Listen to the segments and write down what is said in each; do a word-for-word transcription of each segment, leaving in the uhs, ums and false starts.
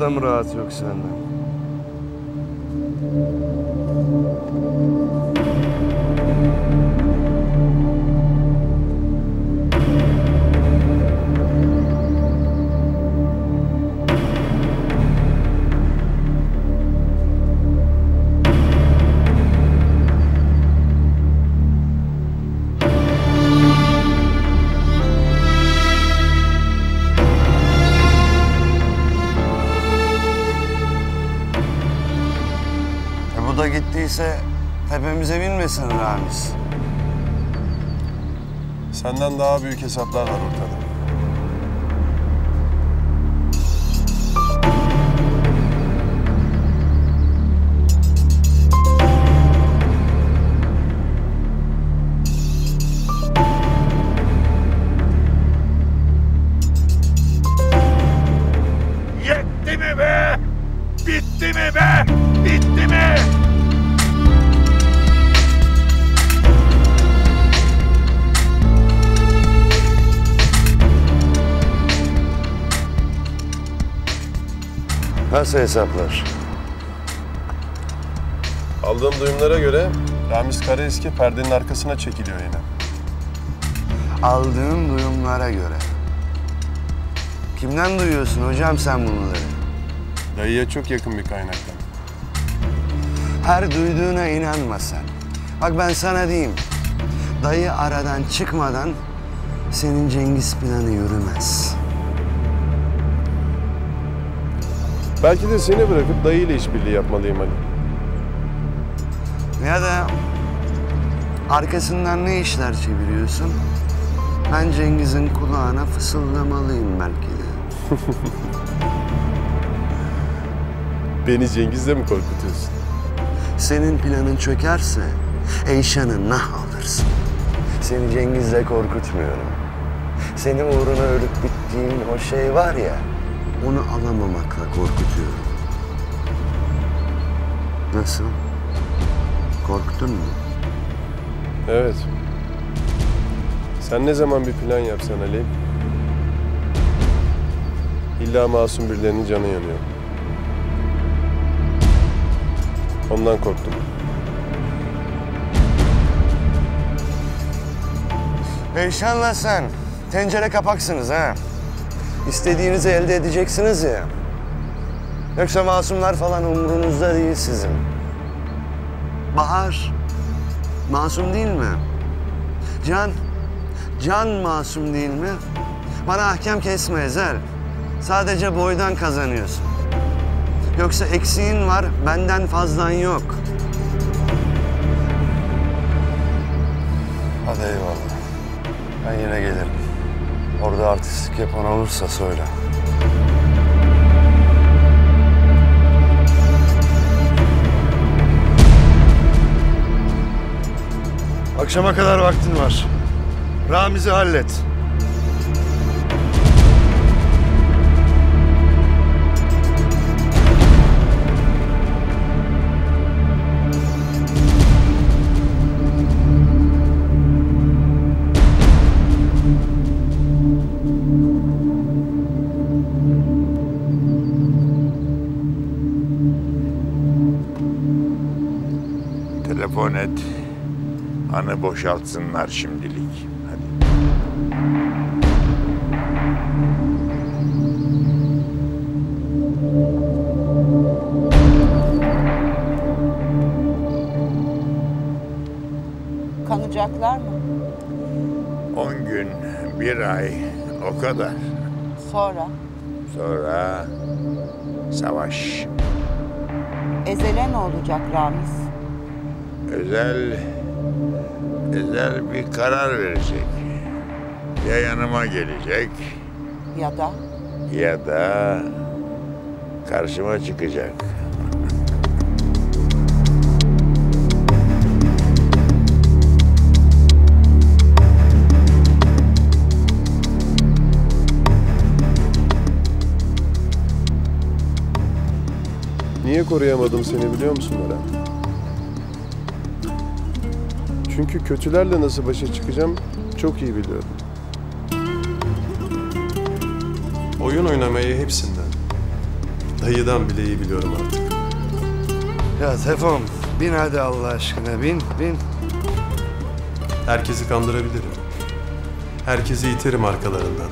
gram rahat yok senden. Bu da gittiyse tepemize binmesin Ramiz. Senden daha büyük hesaplar var ortada. Yetti mi be? Bitti mi be? Bitti mi? Nasıl hesaplar? Aldığım duyumlara göre Ramiz Karaeski perdenin arkasına çekiliyor yine. Aldığın duyumlara göre. Kimden duyuyorsun hocam sen bunları? Dayıya çok yakın bir kaynaktan. Her duyduğuna inanma sen. Bak ben sana diyeyim. Dayı aradan çıkmadan senin Cengiz planı yürümez. Belki de seni bırakıp dayıyla işbirliği yapmalıyım Ali. Ya da arkasından ne işler çeviriyorsun? Ben Cengiz'in kulağına fısıldamalıyım belki de. Beni Cengiz'le mi korkutuyorsun? Senin planın çökerse Eyşan'ı nah alırsın. Seni Cengiz'le korkutmuyorum. Senin uğruna ölüp bittiğin o şey var ya, onu alamamakla korkutuyorum. Nasıl? Korktun mu? Evet. Sen ne zaman bir plan yapsan Ali, illa masum birilerinin canı yanıyor. Ondan korktum. Eyşan'la sen tencere kapaksınız ha. İstediğinizi elde edeceksiniz ya. Yoksa masumlar falan umurunuzda değil sizin. Bahar masum değil mi? Can, Can masum değil mi? Bana ahkam kesme Ezel. Sadece boydan kazanıyorsun. Yoksa eksiğin var, benden fazlan yok. Hadi eyvallah. Ben yine gelirim. Orada artistlik yapan olursa söyle. Akşama kadar vaktin var. Ramiz'i hallet. Telefon et. Anı boşaltsınlar şimdilik. Hadi. Kanacaklar mı? On gün, bir ay, o kadar. Sonra? Sonra savaş. Ezel'e ne olacak Ramiz? Özel, özel bir karar verecek. Ya yanıma gelecek Ya da? ya da karşıma çıkacak. Niye koruyamadım seni biliyor musun Eren? Çünkü kötülerle nasıl başa çıkacağım çok iyi biliyorum. Oyun oynamayı hepsinden, Dayıdan bile iyi biliyorum artık. Ya Tefom, bin hadi Allah aşkına, bin, bin. Herkesi kandırabilirim. Herkesi iterim arkalarından.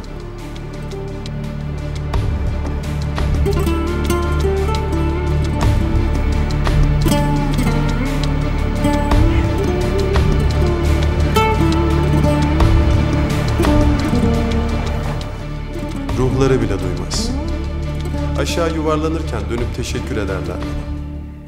Ruhları bile duymaz. Aşağı yuvarlanırken dönüp teşekkür ederler bana.